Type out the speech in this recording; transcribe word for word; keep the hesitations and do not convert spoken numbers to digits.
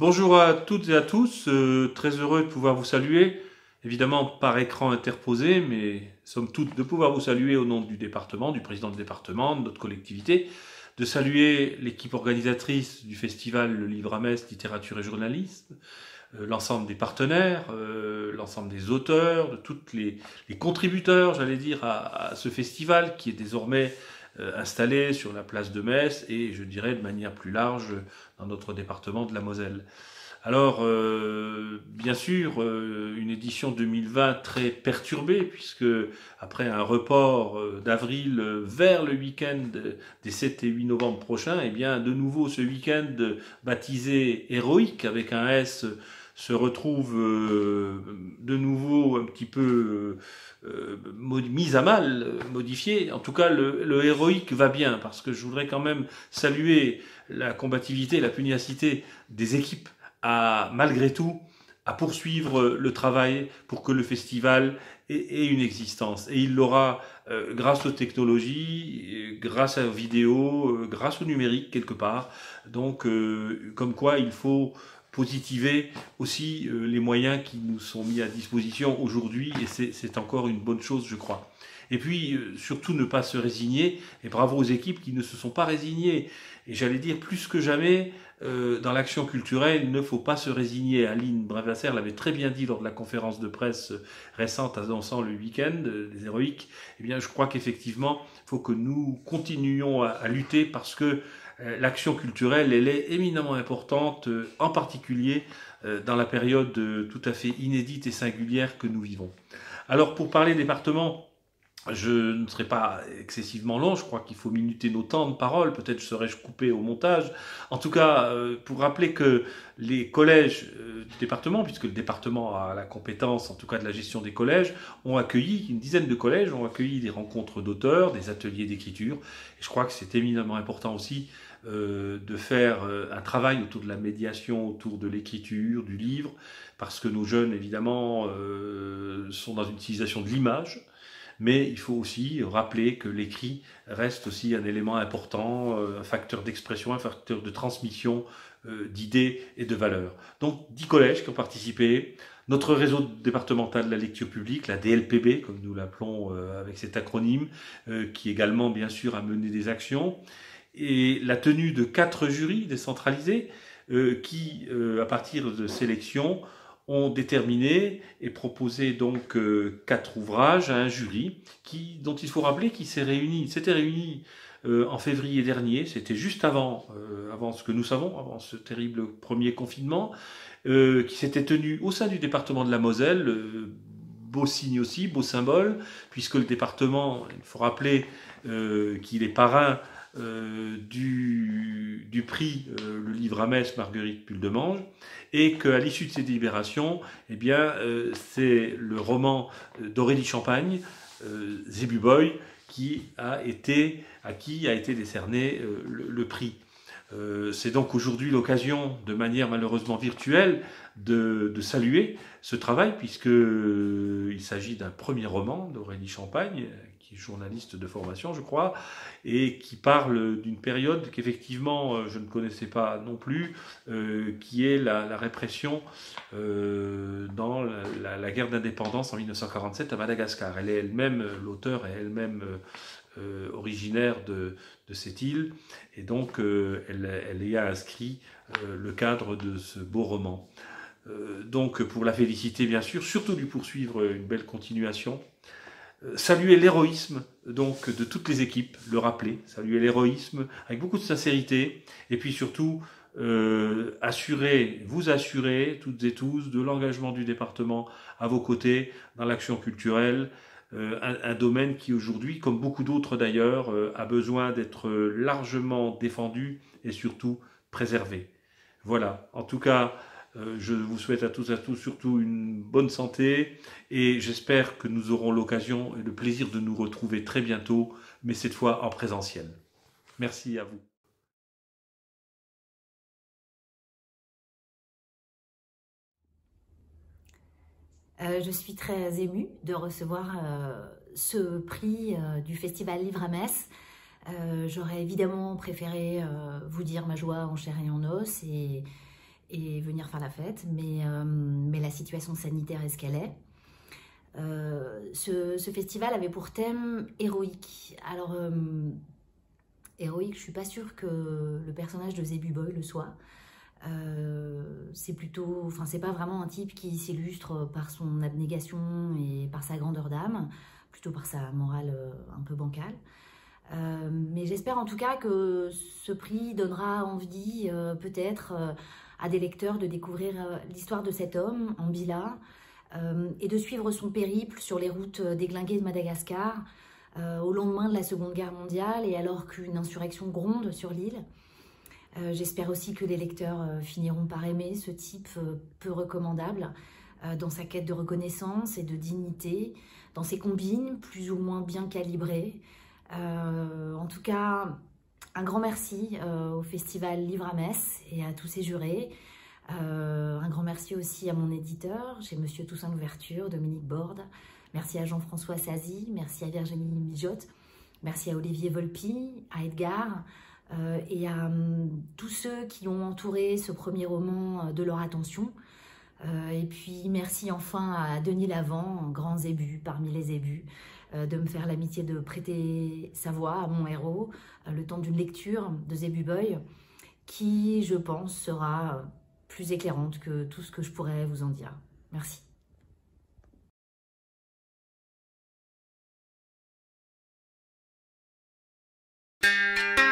Bonjour à toutes et à tous, euh, très heureux de pouvoir vous saluer, évidemment par écran interposé, mais somme toute de pouvoir vous saluer au nom du département, du président du département, de notre collectivité, de saluer l'équipe organisatrice du festival Le Livre à Metz, littérature et journalisme, euh, l'ensemble des partenaires, euh, l'ensemble des auteurs, de tous les, les contributeurs, j'allais dire, à, à ce festival qui est désormais euh, installé sur la place de Metz et je dirais de manière plus large dans notre département de la Moselle. Alors, euh, bien sûr, euh, une édition deux mille vingt très perturbée, puisque après un report euh, d'avril euh, vers le week-end des sept et huit novembre prochains, eh bien, de nouveau, ce week-end baptisé héroïque avec un S se retrouve euh, de nouveau un petit peu euh, mis à mal, modifié. En tout cas, le, le héroïque va bien, parce que je voudrais quand même saluer la combativité, la pugnacité des équipes à, malgré tout, à poursuivre le travail pour que le festival ait, ait une existence. Et il l'aura euh, grâce aux technologies, grâce à la vidéo, euh, grâce au numérique quelque part. Donc, euh, comme quoi il faut positiver aussi euh, les moyens qui nous sont mis à disposition aujourd'hui, et c'est encore une bonne chose, je crois. Et puis, euh, surtout, ne pas se résigner, et bravo aux équipes qui ne se sont pas résignées. Et j'allais dire, plus que jamais, euh, dans l'action culturelle, il ne faut pas se résigner. Aline Bravasser l'avait très bien dit lors de la conférence de presse récente annonçant le week-end euh, des héroïques. Eh bien, je crois qu'effectivement, il faut que nous continuions à, à lutter parce que euh, l'action culturelle, elle est éminemment importante, euh, en particulier euh, dans la période euh, tout à fait inédite et singulière que nous vivons. Alors, pour parler département, je ne serai pas excessivement long, je crois qu'il faut minuter nos temps de parole, peut-être serai-je coupé au montage. En tout cas, euh, pour rappeler que les collèges euh, du département, puisque le département a la compétence, en tout cas de la gestion des collèges, ont accueilli, une dizaine de collèges ont accueilli des rencontres d'auteurs, des ateliers d'écriture. Et je crois que c'est éminemment important aussi euh, de faire euh, un travail autour de la médiation, autour de l'écriture, du livre, parce que nos jeunes, évidemment, euh, sont dans une utilisation de l'image. Mais il faut aussi rappeler que l'écrit reste aussi un élément important, un facteur d'expression, un facteur de transmission euh, d'idées et de valeurs. Donc, dix collèges qui ont participé, notre réseau départemental de la lecture publique, la D L P B, comme nous l'appelons euh, avec cet acronyme, euh, qui également, bien sûr, a mené des actions, et la tenue de quatre jurys décentralisés euh, qui, euh, à partir de sélections, ont déterminé et proposé donc euh, quatre ouvrages à un jury qui, dont il faut rappeler qu'il s'est réuni, s'était réuni euh, en février dernier, c'était juste avant, euh, avant ce que nous savons, avant ce terrible premier confinement, euh, qui s'était tenu au sein du département de la Moselle, euh, beau signe aussi, beau symbole, puisque le département, il faut rappeler euh, qu'il est parrain Euh, du, du prix euh, Le Livre à Metz, Marguerite Puldemange, et qu'à l'issue de ces délibérations, eh bien, euh, c'est le roman d'Aurélie Champagne, euh, Zébu Boy, qui a été, à qui a été décerné euh, le, le prix. Euh, c'est donc aujourd'hui l'occasion, de manière malheureusement virtuelle, de, de saluer ce travail, puisqu'il s'agit d'un premier roman d'Aurélie Champagne, qui est journaliste de formation, je crois, et qui parle d'une période qu'effectivement je ne connaissais pas non plus, euh, qui est la, la répression euh, dans la, la, la guerre d'indépendance en mille neuf cent quarante-sept à Madagascar. Elle est elle-même, l'auteur est elle-même euh, originaire de, de cette île, et donc euh, elle, elle y a inscrit euh, le cadre de ce beau roman. Euh, donc pour la féliciter bien sûr, surtout lui poursuivre une belle continuation. Saluer l'héroïsme donc de toutes les équipes, le rappeler, saluer l'héroïsme avec beaucoup de sincérité, et puis surtout euh, assurer, vous assurer toutes et tous de l'engagement du département à vos côtés dans l'action culturelle, euh, un, un domaine qui aujourd'hui, comme beaucoup d'autres d'ailleurs, euh, a besoin d'être largement défendu et surtout préservé. Voilà, en tout cas, Euh, je vous souhaite à tous et à tous surtout une bonne santé et j'espère que nous aurons l'occasion et le plaisir de nous retrouver très bientôt, mais cette fois en présentiel. Merci à vous. Euh, je suis très émue de recevoir euh, ce prix euh, du Festival Livre à Metz. Euh, J'aurais évidemment préféré euh, vous dire ma joie en chair et en os et, et venir faire la fête, mais, euh, mais la situation sanitaire est ce qu'elle est. Euh, ce, ce festival avait pour thème héroïque. Alors, euh, héroïque, je suis pas sûre que le personnage de Zébu Boy le soit. Euh, c'est plutôt, enfin, c'est pas vraiment un type qui s'illustre par son abnégation et par sa grandeur d'âme, plutôt par sa morale euh, un peu bancale. Euh, mais j'espère en tout cas que ce prix donnera envie, euh, peut-être, euh, à des lecteurs de découvrir euh, l'histoire de cet homme, Ambila, euh, et de suivre son périple sur les routes déglinguées de Madagascar, euh, au lendemain de la Seconde Guerre mondiale et alors qu'une insurrection gronde sur l'île. Euh, j'espère aussi que les lecteurs euh, finiront par aimer ce type euh, peu recommandable euh, dans sa quête de reconnaissance et de dignité, dans ses combines plus ou moins bien calibrées. Euh, en tout cas, un grand merci euh, au Festival Livre à Metz et à tous ses jurés. Euh, un grand merci aussi à mon éditeur, chez Monsieur Toussaint Louverture, Dominique Borde. Merci à Jean-François Sazy, merci à Virginie Mijotte, merci à Olivier Volpi, à Edgar euh, et à um, tous ceux qui ont entouré ce premier roman euh, de leur attention. Euh, et puis merci enfin à Denis Lavant, grand zébu parmi les zébus, euh, de me faire l'amitié de prêter sa voix à mon héros euh, le temps d'une lecture de Zébu Boy qui, je pense, sera plus éclairante que tout ce que je pourrais vous en dire. Merci. Thank you.